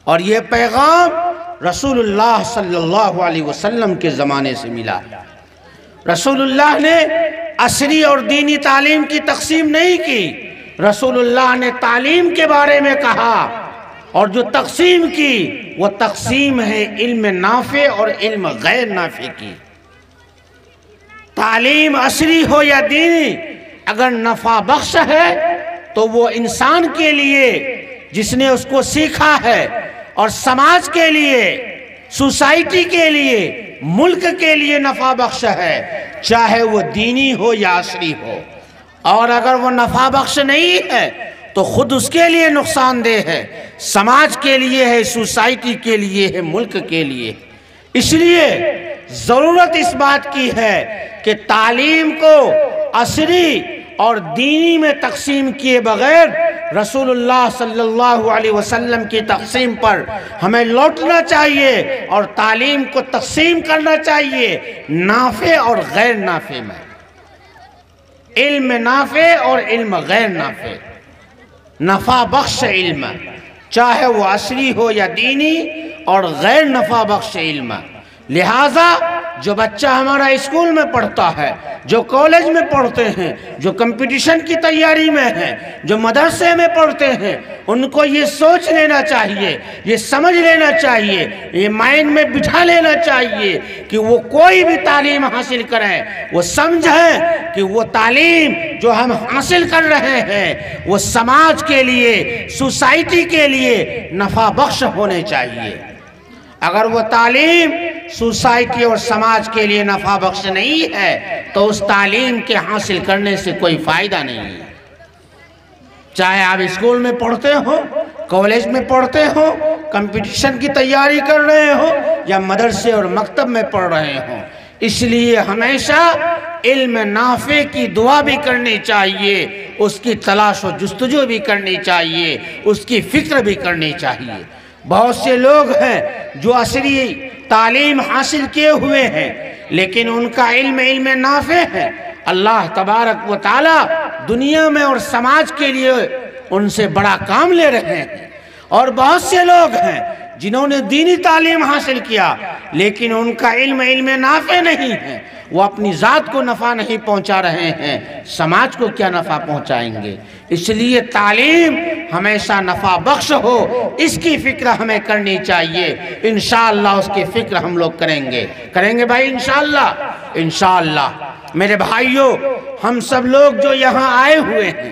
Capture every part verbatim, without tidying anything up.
اور یہ پیغام رسول اللہ صلی اللہ علیہ وسلم کے زمانے سے ملا۔ رسول اللہ نے عصری اور دینی تعلیم کی تقسیم نہیں کی، رسول اللہ نے تعلیم کے بارے میں کہا، اور جو تقسیم کی وہ تقسیم ہے علم نافع اور علم غیر نافع کی۔ تعلیم عصری ہو یا دینی، اگر نفع بخش ہے تو وہ انسان کے لیے جس نے اس کو سیکھا ہے، اور سماج کے لیے، سوسائٹی کے لیے، ملک کے لیے نفع بخش ہے، چاہے وہ دینی ہو یا عصری ہو۔ اور اگر وہ نفع بخش نہیں ہے تو خود اس کے لیے نقصان دہ ہے، سماج کے لیے ہے، سوسائٹی کے لیے ہے، ملک کے لیے۔ اس لیے ضرورت اس بات کی ہے کہ تعلیم کو عصری اور دینی میں تقسیم کیے بغیر رسول اللہ صلی اللہ علیہ وسلم کی تقسیم پر ہمیں لوٹنا چاہیے، اور تعلیم کو تقسیم کرنا چاہیے نافع اور غیر نافع میں، علم نافع اور علم غیر نافع، نفع بخش علم، چاہے وہ عصری ہو یا دینی، اور غیر نفع بخش علم۔ لہٰذا جو بچہ ہمارا اسکول میں پڑھتا ہے، جو کالج میں پڑھتے ہیں، جو کمپٹیشن کی تیاری میں ہیں، جو مدرسے میں پڑھتے ہیں، ان کو یہ سوچ لینا چاہیے، یہ سمجھ لینا چاہیے، یہ مائنڈ میں بٹھا لینا چاہیے کہ وہ کوئی بھی تعلیم حاصل کریں، وہ سمجھیں کہ وہ تعلیم جو ہم حاصل کر رہے ہیں وہ سماج کے لیے، سوسائٹی کے لیے نفع بخش ہونے چاہیے۔ اگر وہ تعلیم سوسائٹی اور سماج کے لیے نفع بخش نہیں ہے تو اس تعلیم کے حاصل کرنے سے کوئی فائدہ نہیں ہے۔ چاہے آپ اسکول میں پڑھتے ہو، کالج میں پڑھتے ہو، کمپٹیشن کی تیاری کر رہے ہو، یا مدرسے اور مکتب میں پڑھ رہے ہو، اس لیے ہمیشہ علم نافع کی دعا بھی کرنی چاہیے، اس کی تلاش و جستجو بھی کرنی چاہیے، اس کی فکر بھی کرنی چاہیے۔ بہت سے لوگ ہیں جو عصری تعلیم حاصل کیے ہوئے ہیں لیکن ان کا علم علم نافع ہے، اللہ تبارک و تعالی دنیا میں اور سماج کے لیے ان سے بڑا کام لے رہے ہیں۔ اور بہت سے لوگ ہیں جنہوں نے دینی تعلیم حاصل کیا لیکن ان کا علم علم نافع نہیں ہے، وہ اپنی ذات کو نفع نہیں پہنچا رہے ہیں، سماج کو کیا نفع پہنچائیں گے؟ اس لیے تعلیم ہمیشہ نفع بخش ہو، اس کی فکر ہمیں کرنی چاہیے۔ انشاءاللہ اس کی فکر ہم لوگ کریں گے کریں گے بھائی انشاءاللہ انشاءاللہ میرے بھائیوں، ہم سب لوگ جو یہاں آئے ہوئے ہیں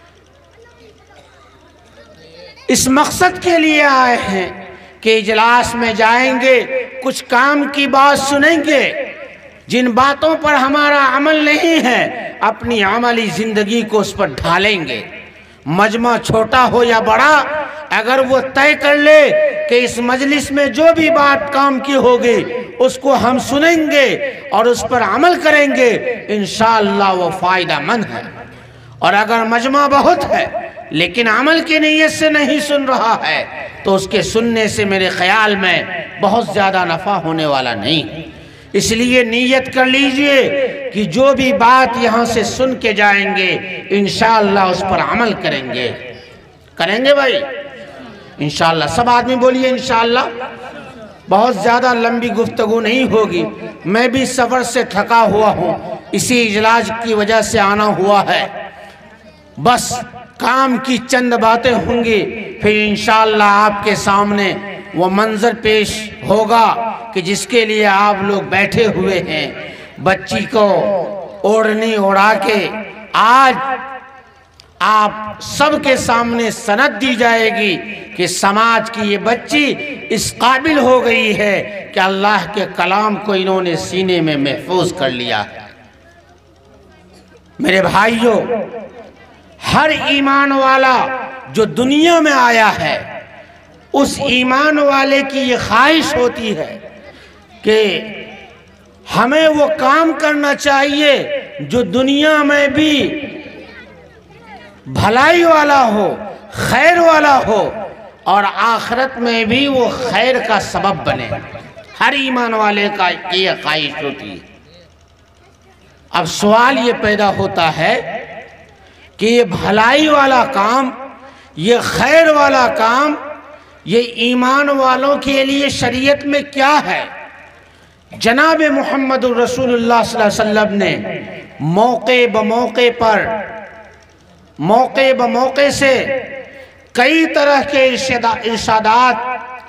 اس مقصد کے لیے آئے ہیں کہ اجلاس میں جائیں گے، کچھ کام کی بات سنیں گے، جن باتوں پر ہمارا عمل نہیں ہے اپنی عملی زندگی کو اس پر ڈھالیں گے۔ مجمع چھوٹا ہو یا بڑا، اگر وہ طے کر لے کہ اس مجلس میں جو بھی بات کام کی ہوگی اس کو ہم سنیں گے اور اس پر عمل کریں گے، انشاءاللہ وہ فائدہ مند ہے۔ اور اگر مجمع بہت ہے لیکن عمل کی نیت سے نہیں سن رہا ہے تو اس کے سننے سے میرے خیال میں بہت زیادہ نفع ہونے والا نہیں۔ اس لیے نیت کر لیجئے کہ جو بھی بات یہاں سے سن کے جائیں گے انشاءاللہ اس پر عمل کریں گے کریں گے بھائی انشاءاللہ۔ سب آدمی بولیے انشاءاللہ۔ بہت زیادہ لمبی گفتگو نہیں ہوگی، میں بھی سفر سے تھکا ہوا ہوں، اسی اجلاس کی وجہ سے آنا ہوا ہے، بس کام کی چند باتیں ہوں گی، پھر انشاءاللہ آپ کے سامنے وہ منظر پیش ہوگا کہ جس کے لیے آپ لوگ بیٹھے ہوئے ہیں۔ بچی کو اوڑھنی اوڑھا کے آج آپ سب کے سامنے سند دی جائے گی کہ سماج کی یہ بچی اس قابل ہو گئی ہے کہ اللہ کے کلام کو انہوں نے سینے میں محفوظ کر لیا ہے۔ میرے بھائیوں، ہر ایمان والا جو دنیا میں آیا ہے اس ایمان والے کی یہ خواہش ہوتی ہے کہ ہمیں وہ کام کرنا چاہیے جو دنیا میں بھی بھلائی والا ہو، خیر والا ہو، اور آخرت میں بھی وہ خیر کا سبب بنے۔ ہر ایمان والے کا یہ خواہش ہوتی ہے۔ اب سوال یہ پیدا ہوتا ہے کہ یہ بھلائی والا کام، یہ خیر والا کام، یہ ایمان والوں کے لیے شریعت میں کیا ہے؟ جناب محمد الرسول اللہ صلی اللہ علیہ وسلم نے موقع بموقع پر موقع بموقع سے کئی طرح کے ارشادات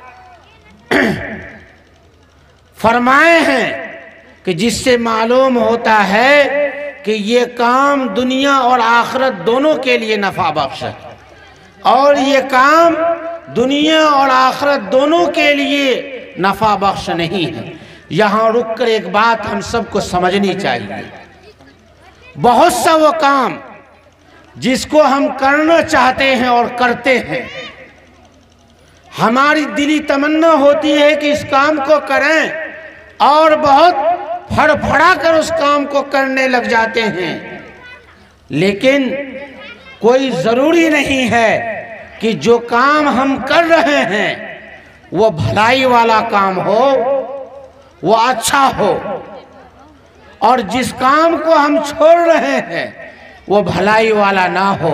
فرمائے ہیں کہ جس سے معلوم ہوتا ہے کہ یہ کام دنیا اور آخرت دونوں کے لیے نفع بخش ہے، اور یہ کام دنیا اور آخرت دونوں کے لیے نفع بخش نہیں ہے۔ یہاں رک کر ایک بات ہم سب کو سمجھنی چاہیے، بہت سا وہ کام جس کو ہم کرنا چاہتے ہیں اور کرتے ہیں، ہماری دلی تمنا ہوتی ہے کہ اس کام کو کریں اور بہت پھڑ پھڑا کر اس کام کو کرنے لگ جاتے ہیں، لیکن کوئی ضروری نہیں ہے کہ جو کام ہم کر رہے ہیں وہ بھلائی والا کام ہو، وہ اچھا ہو، اور جس کام کو ہم چھوڑ رہے ہیں وہ بھلائی والا نہ ہو۔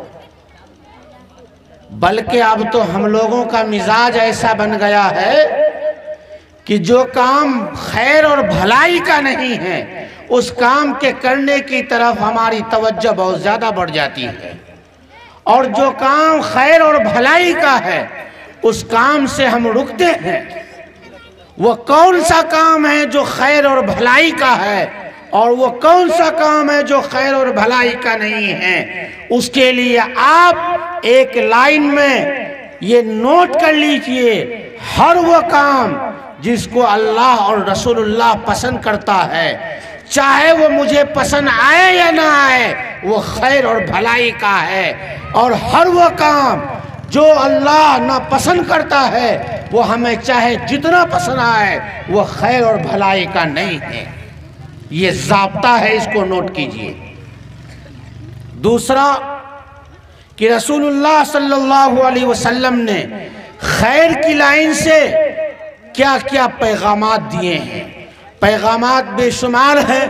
بلکہ اب تو ہم لوگوں کا مزاج ایسا بن گیا ہے کہ جو کام خیر اور بھلائی کا نہیں ہے اس کام کے کرنے کی طرف ہماری توجہ بہت زیادہ بڑھ جاتی ہے، اور جو کام خیر اور بھلائی کا ہے اس کام سے ہم رکتے ہیں۔ وہ کون سا کام ہے جو خیر اور بھلائی کا ہے، اور وہ کون سا کام ہے جو خیر اور بھلائی کا نہیں ہے، اس کے لیے آپ ایک لائن میں یہ نوٹ کر لیجئے، ہر وہ کام جس کو اللہ اور رسول اللہ پسند کرتا ہے، چاہے وہ مجھے پسند آئے یا نہ آئے، وہ خیر اور بھلائی کا ہے، اور ہر وہ کام جو اللہ نہ پسند کرتا ہے وہ ہمیں چاہے جتنا پسند آئے وہ خیر اور بھلائی کا نہیں ہے۔ یہ ضابطہ ہے، اس کو نوٹ کیجئے۔ دوسرا کہ رسول اللہ صلی اللہ علیہ وسلم نے خیر کی لائن سے کیا کیا پیغامات دیے ہیں، پیغامات بے شمار ہیں۔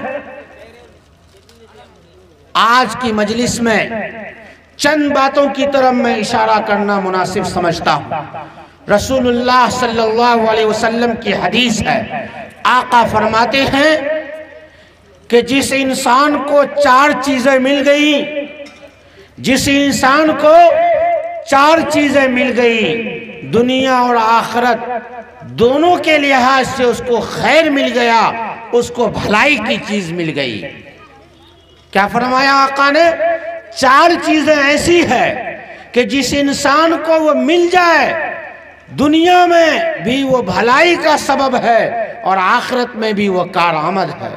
آج کی مجلس میں چند باتوں کی طرف میں اشارہ کرنا مناسب سمجھتا ہوں۔ رسول اللہ صلی اللہ علیہ وسلم کی حدیث ہے، آقا فرماتے ہیں کہ جس انسان کو چار چیزیں مل گئی جس انسان کو چار چیزیں مل گئی دنیا اور آخرت دونوں کے لحاظ سے اس کو خیر مل گیا، اس کو بھلائی کی چیز مل گئی۔ کیا فرمایا آقا نے؟ چار چیزیں ایسی ہے کہ جس انسان کو وہ مل جائے دنیا میں بھی وہ بھلائی کا سبب ہے اور آخرت میں بھی وہ کارآمد ہے۔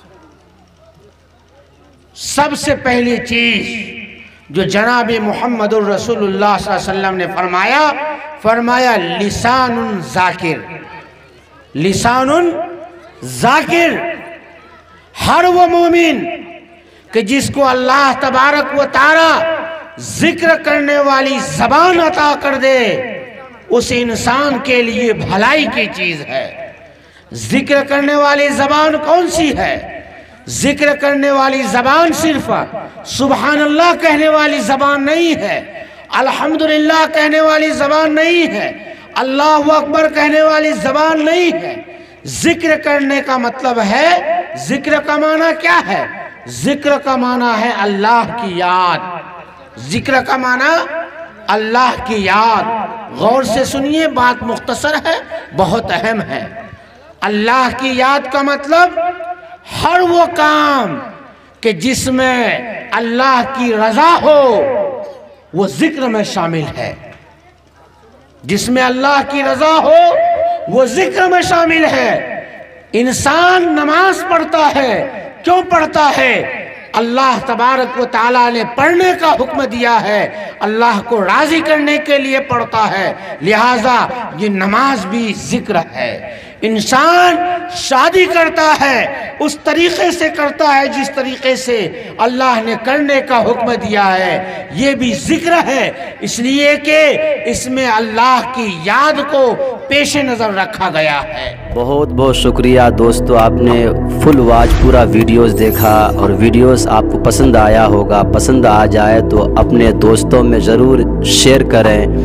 سب سے پہلی چیز جو جناب محمد الرسول اللہ صلی اللہ علیہ وسلم نے فرمایا فرمایا لسان ذاکر، لسان ذاکر۔ ہر وہ مومن کہ جس کو اللہ تبارک و تعالی ذکر کرنے والی زبان عطا کر دے اس انسان کے لیے بھلائی کی چیز ہے۔ ذکر کرنے والی زبان کون سی ہے؟ ذکر کرنے والی زبان صرف سبحان اللہ کہنے والی زبان نہیں ہے، الحمدللہ کہنے والی زبان نہیں ہے، اللہ اکبر کہنے والی زبان نہیں ہے۔ ذکر کرنے کا مطلب ہے، ذکر کا معنی کیا ہے؟ ذکر کا معنی ہے اللہ کی یاد۔ ذکر کا معنی اللہ کی یاد۔ غور سے سنیے، بات مختصر ہے، بہت اہم ہے۔ اللہ کی یاد کا مطلب ہر وہ کام کہ جس میں اللہ کی رضا ہو وہ ذکر میں شامل ہے۔ جس میں اللہ کی رضا ہو وہ ذکر میں شامل ہے۔ انسان نماز پڑھتا ہے، کیوں پڑھتا ہے؟ اللہ تبارک و تعالیٰ نے پڑھنے کا حکم دیا ہے، اللہ کو راضی کرنے کے لیے پڑھتا ہے، لہٰذا یہ نماز بھی ذکر ہے۔ انسان شادی کرتا ہے اس طریقے سے کرتا ہے جس طریقے سے اللہ نے کرنے کا حکم دیا ہے، یہ بھی ذکر ہے، اس لیے کہ اس میں اللہ کی یاد کو پیش نظر رکھا گیا ہے۔ بہت بہت شکریہ دوستو، آپ نے فل واچ پورا ویڈیوز دیکھا اور ویڈیوز آپ کو پسند آیا ہوگا۔ پسند آ جائے تو اپنے دوستوں میں ضرور شیئر کریں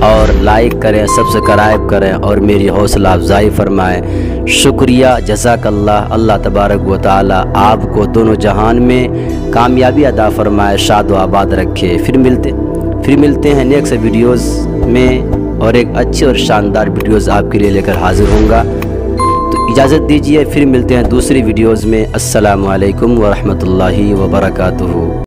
اور لائک کریں، سبسکرائب کریں اور میری حوصلہ افزائی فرمائیں۔ شکریہ، جزاک اللہ۔ اللہ تبارک و تعالی آپ کو دونوں جہان میں کامیابی عطا فرمائے، شاد و آباد رکھے۔ پھر ملتے پھر ملتے ہیں نیکسٹ ویڈیوز میں، اور ایک اچھی اور شاندار ویڈیوز آپ کے لیے لے کر حاضر ہوں گا۔ تو اجازت دیجیے، پھر ملتے ہیں دوسری ویڈیوز میں۔ السلام علیکم ورحمۃ اللہ وبرکاتہ۔